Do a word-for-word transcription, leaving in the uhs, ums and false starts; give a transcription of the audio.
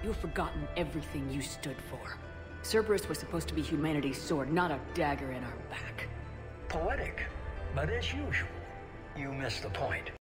You've forgotten everything you stood for. Cerberus was supposed to be humanity's sword, not a dagger in our back. Poetic, but as usual, you missed the point.